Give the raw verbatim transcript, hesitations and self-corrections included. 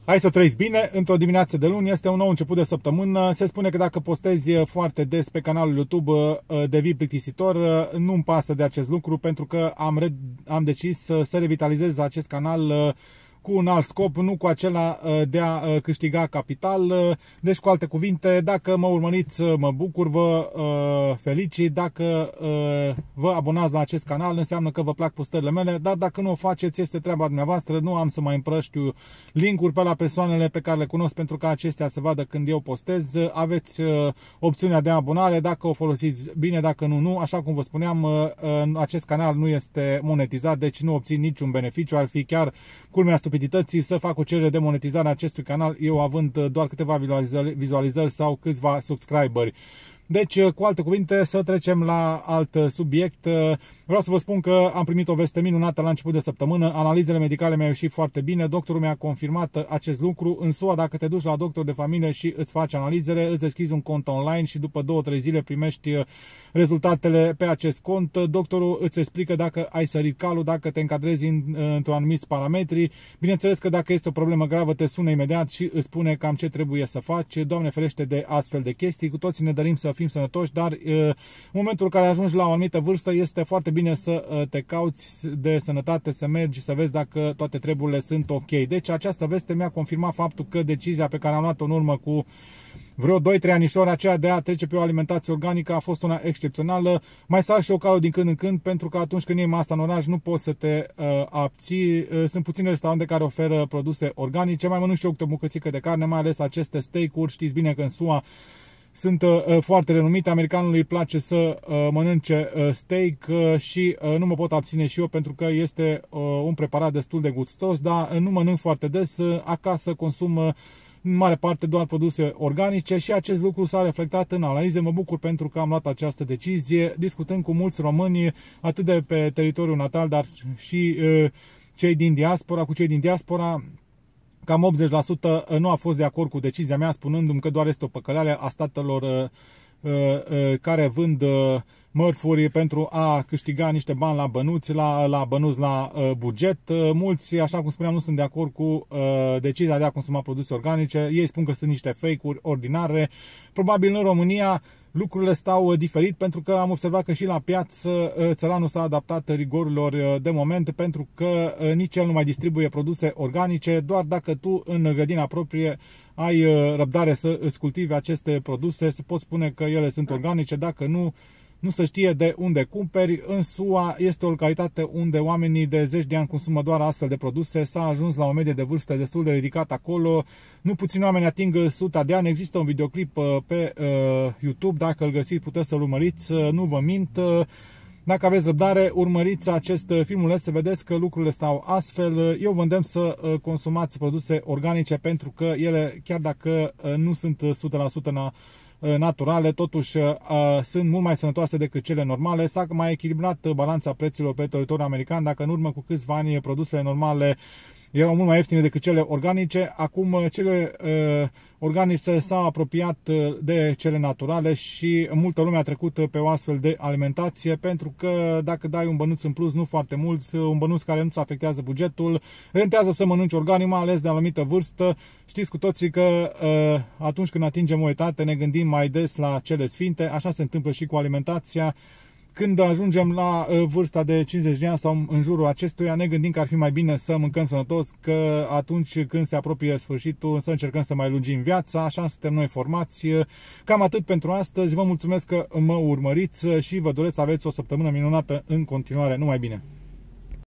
Hai să trăiți bine, într-o dimineață de luni, este un nou început de săptămână. Se spune că dacă postezi foarte des pe canalul YouTube devii plictisitor. Nu-mi pasă de acest lucru pentru că am, am decis să, să revitalizez acest canal cu un alt scop, nu cu acela de a câștiga capital. Deci, cu alte cuvinte, dacă mă urmăriți, mă bucur, vă felicit. Dacă vă abonați la acest canal, înseamnă că vă plac postările mele, dar dacă nu o faceți, este treaba dumneavoastră. Nu am să mai împrăștiu link-uri pe la persoanele pe care le cunosc pentru ca acestea să vadă când eu postez. Aveți opțiunea de abonare, dacă o folosiți bine, dacă nu, nu. Așa cum vă spuneam, acest canal nu este monetizat, deci nu obțin niciun beneficiu. Ar fi chiar culmea stupidității să fac o cerere de monetizare a acestui canal, eu având doar câteva vizualizări, vizualizări sau câțiva subscriberi. Deci, cu alte cuvinte, să trecem la alt subiect. Vreau să vă spun că am primit o veste minunată la început de săptămână. Analizele medicale mi-au ieșit foarte bine. Doctorul mi-a confirmat acest lucru. În S U A, dacă te duci la doctor de familie și îți faci analizele, îți deschizi un cont online și după două trei zile primești rezultatele pe acest cont. Doctorul îți explică dacă ai sărit calul, dacă te încadrezi în, într-o anumiți parametri. Bineînțeles că dacă este o problemă gravă, te sună imediat și îți spune cam ce trebuie să faci. Doamne ferește de astfel de chestii. Cu toții ne dorim să fim sănătoși, dar în momentul în care ajungi la o anumită vârstă, este foarte bine să te cauți de sănătate, să mergi, să vezi dacă toate treburile sunt ok. Deci această veste mi-a confirmat faptul că decizia pe care am luat-o în urmă cu vreo doi trei anișori, aceea de a trece pe o alimentație organică, a fost una excepțională. Mai sar și eu calul din când în când, pentru că atunci când iei masa în oraș nu poți să te uh, abții. Uh, sunt puține restaurante care oferă produse organice. Mai mănânc și eu câte o bucățică de carne, mai ales aceste steak-uri. Știți bine că în S U A sunt uh, foarte renumite. Americanului îi place să uh, mănânce uh, steak uh, și uh, nu mă pot abține și eu pentru că este uh, un preparat destul de gustos, dar uh, nu mănânc foarte des. Uh, acasă consum uh, în mare parte doar produse organice și acest lucru s-a reflectat în analize. Mă bucur pentru că am luat această decizie, discutând cu mulți români, atât de pe teritoriul natal, dar și uh, cei din diaspora, cu cei din diaspora. Cam optzeci la sută nu a fost de acord cu decizia mea, spunându-mi că doar este o păcăleală a statelor uh, uh, care vând uh, mărfuri pentru a câștiga niște bani la bănuți, la, la bănuți la uh, buget. Uh, mulți, așa cum spuneam, nu sunt de acord cu uh, decizia de a consuma produse organice. Ei spun că sunt niște fake-uri ordinare. Probabil în România lucrurile stau diferit, pentru că am observat că și la piață țăranul s-a adaptat rigorilor de moment, pentru că nici el nu mai distribuie produse organice. Doar dacă tu în grădina proprie ai răbdare să îți cultivi aceste produse, se pot spune că ele sunt organice. Dacă nu, nu se știe de unde cumperi. În S U A este o localitate unde oamenii de zeci de ani consumă doar astfel de produse. S-a ajuns la o medie de vârstă destul de ridicată acolo. Nu puțini oameni ating suta de ani. Există un videoclip pe uh, YouTube, dacă îl găsiți puteți să-l urmăriți, nu vă mint. Dacă aveți răbdare, urmăriți acest filmuleț să vedeți că lucrurile stau astfel. Eu vă îndemn să consumați produse organice pentru că ele, chiar dacă nu sunt o sută la sută naturale, totuși uh, sunt mult mai sănătoase decât cele normale. S-a mai echilibrat balanța prețurilor pe teritoriul american. Dacă în urmă cu câțiva ani produsele normale erau mult mai ieftine decât cele organice, acum cele uh, organice s-au apropiat de cele naturale și multă lume a trecut pe o astfel de alimentație, pentru că dacă dai un bănuț în plus, nu foarte mult, un bănuț care nu-ți afectează bugetul, rentează să mănânci organic, mai ales de la o anumită vârstă. Știți cu toții că uh, atunci când atingem o etate ne gândim mai des la cele sfinte. Așa se întâmplă și cu alimentația. Când ajungem la vârsta de cincizeci de ani sau în jurul acestuia, ne gândim că ar fi mai bine să mâncăm sănătos, că atunci când se apropie sfârșitul să încercăm să mai lungim viața. Așa suntem noi formați. Cam atât pentru astăzi. Vă mulțumesc că mă urmăriți și vă doresc să aveți o săptămână minunată în continuare. Numai bine!